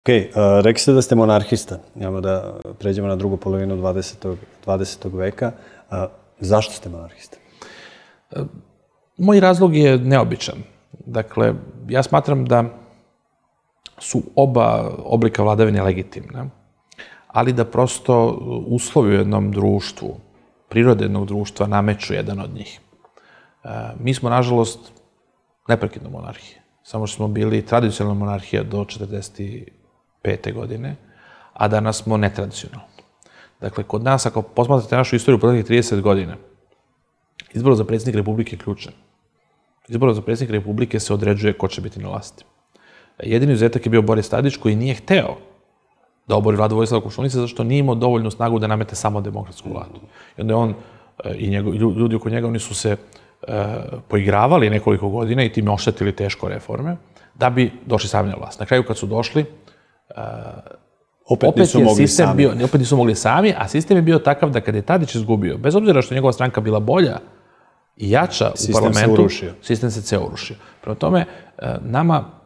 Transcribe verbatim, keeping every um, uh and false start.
Ok, rekli ste da ste monarhista. Imamo da pređemo na drugu polovinu dvadesetog veka. Zašto ste monarhista? Moj razlog je neobičan. Dakle, ja smatram da su oba oblika vladavine legitimne, ali da prosto uslovi u jednom društvu, prirode jednog društva nameću jedan od njih. Mi smo, nažalost, neprekidno monarhije. Samo što smo bili tradicionalna monarhija do četrdeset pete godine, a danas smo netradicionalni. Dakle, kod nas, ako posmatrate našu istoriju u proteklih trideset godina, izbor za predsjednik Republike je ključan. Izbor za predsjednik Republike se određuje ko će biti na vlasti. Jedini izuzetak je bio Boris Tadić, koji nije hteo da obori vladu Vojislava Koštunice, zato što nije imao dovoljnu snagu da namete samo demokratsku vladu. I onda je on i ljudi oko njega, oni su se poigravali nekoliko godina i time oštetili teško reforme, da bi došli sami na vlast. Na kraju, kad su došli, opet nisu mogli sami. Opet nisu mogli sami, a sistem je bio takav da kada je Tadić izgubio, bez obzira što je njegova stranka bila bolja i jača u parlamentu, sistem se ceo urušio. Prema tome, nama